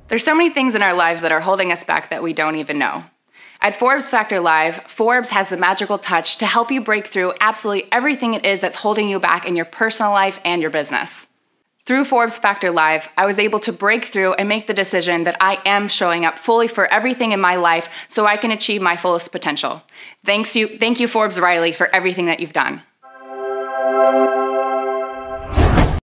There's so many things in our lives that are holding us back that we don't even know. At Forbes Factor Live, Forbes has the magical touch to help you break through absolutely everything it is that's holding you back in your personal life and your business. Through Forbes Factor Live, I was able to break through and make the decision that I am showing up fully for everything in my life so I can achieve my fullest potential. Thank you, Forbes Riley, for everything that you've done.